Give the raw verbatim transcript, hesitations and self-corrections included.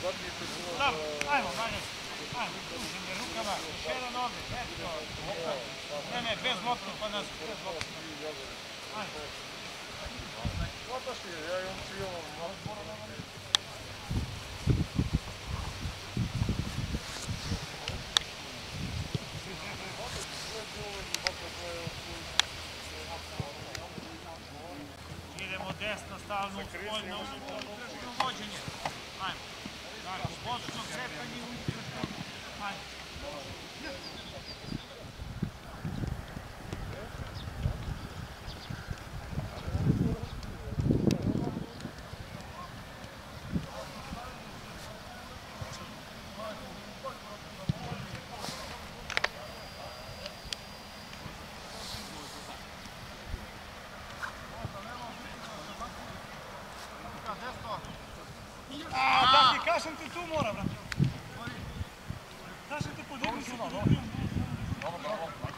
Dobro, ajmo, dalje. Ajmo, pušim je rukama. Još jedan ovdje, eto. Ne, ne, bez loptu, pa nas, bez loptu. Ajmo. Hvataš ti je, ja imam cijelom. Idemo desno, stalno u spoljno, u unutrašnjo vođenje. Ajmo. Tako, bočno crepanje u unutrašnjo. Ajmo. A, da ti kažem ti tu mora, brate. Kažem ti podigni se. Dobro, bravo.